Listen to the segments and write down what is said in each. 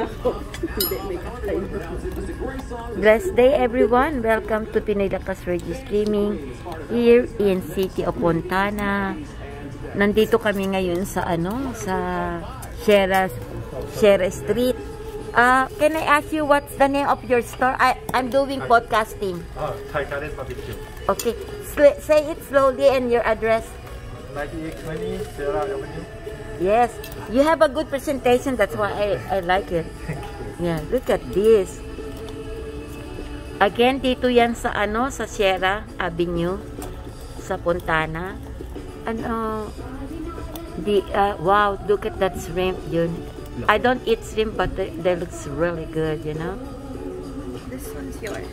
Blessed day everyone. Welcome to Pinoy Lakas Radio Streaming here in City of Fontana. Nandito kami ngayon sa sa Sierra Street. Can I ask you what's the name of your store? I'm doing podcasting. Thai Garden Barbecue. Okay. Say it slowly and your address. 9820 Sierra Avenue. Yes. You have a good presentation. That's why I like it. Yeah, look at this. Again, dito yan sa sa Sierra Avenue sa Fontana. Wow, look at that shrimp, yun. I don't eat shrimp, but they looks really good, you know. This one's yours.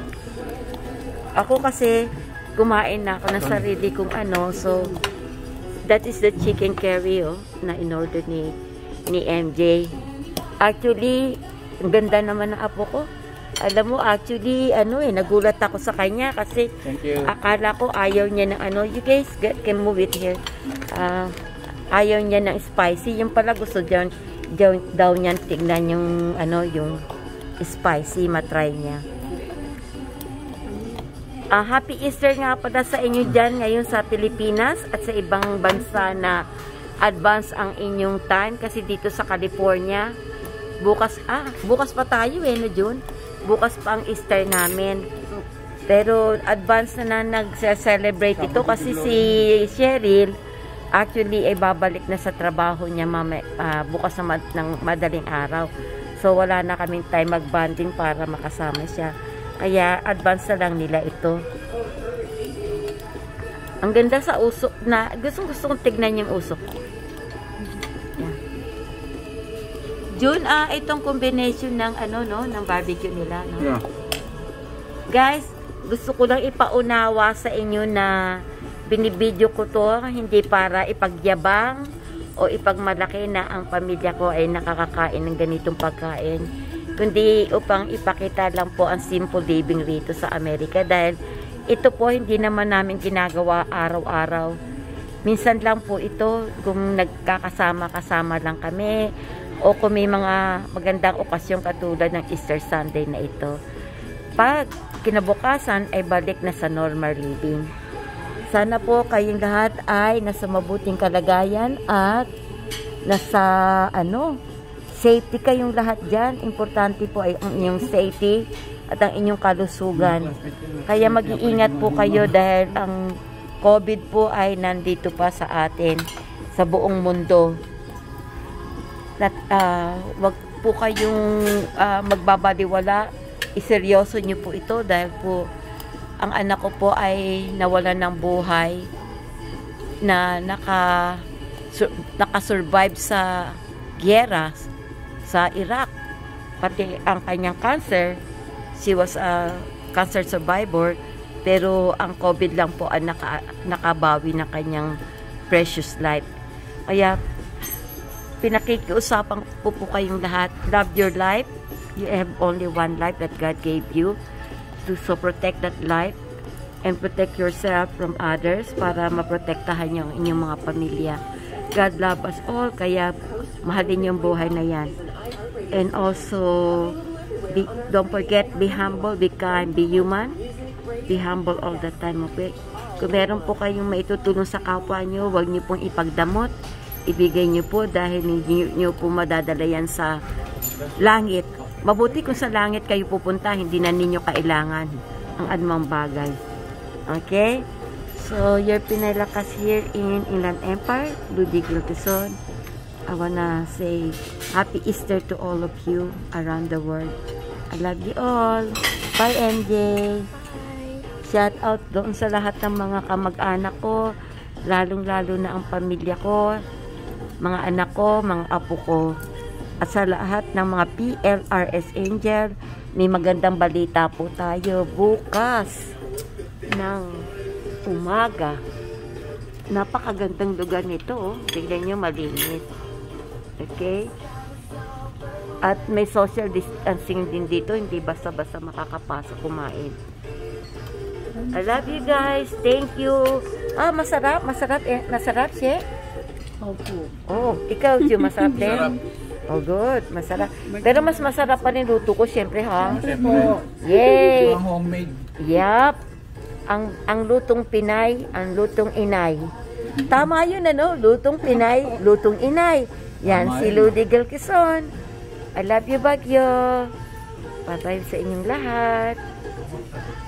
Ako kasi kumain na ako ng sarili kong so that is the chicken curry na in-order ni MJ. Actually, ang ganda naman ng apo ko. Alam mo, actually, nagulat ako sa kanya kasi akala ko ayaw niya ng you guys can move it here. Ayaw niya ng spicy. Yung pala gusto daw niyan tignan yung yung spicy, matry niya. Happy Easter nga pala sa inyo dyan ngayon sa Pilipinas at sa ibang bansa na advance ang inyong time kasi dito sa California bukas pa tayo no June? Bukas pa ang Easter namin. Pero advance na nag-celebrate ito kasi si Cheryl actually ay babalik na sa trabaho niya bukas ng madaling araw. So wala na kaming time mag-bonding para makasama siya. Kaya advance na lang nila ito. Ang ganda sa usok na gusto kong tignan yung usok. Yeah. June, itong combination ng ng barbecue nila, no? Yeah. Guys, gusto ko lang ipaunawa sa inyo na binibidyo ko to hindi para ipagyabang o ipagmalaki na ang pamilya ko ay nakakakain ng ganitong pagkain, kundi upang ipakita lang po ang simple living rito sa Amerika dahil ito po hindi naman namin ginagawa araw-araw. Minsan lang po ito kung nagkakasama-kasama lang kami o kung may mga magandang okasyon katulad ng Easter Sunday na ito. Pag kinabukasan ay balik na sa normal living. Sana po kayong lahat ay nasa mabuting kalagayan at nasa safety kayong lahat dyan. Importante po ay ang inyong safety at ang inyong kalusugan. Kaya mag-iingat po kayo dahil ang COVID po ay nandito pa sa atin, sa buong mundo. Wag po kayong magbabaliwala. Iseryoso nyo po ito dahil po ang anak ko po ay nawalan ng buhay na nakasurvive sa giyera sa Iraq. Pati ang kanyang cancer, she was a cancer survivor, pero ang COVID lang po ang nakabawi ng kanyang precious life. Kaya pinakikiusapan po kayong lahat, love your life. You have only one life that God gave you. So protect that life and protect yourself from others para maprotektahan yung inyong mga pamilya. God love us all, kaya mahalin yung buhay na yan. And also, don't forget, be humble, be kind, be human. Be humble all the time, okay? Kung meron po kayong maitutulong sa kapwa nyo, huwag nyo pong ipagdamot. Ibigay nyo po dahil hindi nyo po madadala yan sa langit. Mabuti kung sa langit kayo pupunta, hindi na ninyo kailangan ang anumang bagay. Okay? So, your Pinoy Lakas here in Inland Empire, Ludwig Lutison. I wanna say Happy Easter to all of you around the world. I love you all. Bye, MJ. Shout out doon sa lahat ng mga kamag-anak ko, lalong-lalo na ang pamilya ko, mga anak ko, mga apo ko. At sa lahat ng mga PLRS Angel, may magandang balita po tayo bukas ng umaga. Napakagandang lugar nito. Tignan nyo, malinis. Okay? At may social distancing din dito. Hindi basta-basta makakapasok kumain. I love you guys. Thank you. Masarap. Masarap siya. Opo. Oh, ikaw, Ju, masarap din? Oh, good. Masarap. Pero mas masarap pa rin luto ko, syempre, ha? Po. Yay! Ang homemade. Yap. Ang lutong Pinay, ang lutong inay. Tama yun, ano? Lutong Pinay, lutong inay. Yan, Tama si yun. Ludi Quezon. I love you, Bagyo. Bye-bye sa inyong lahat.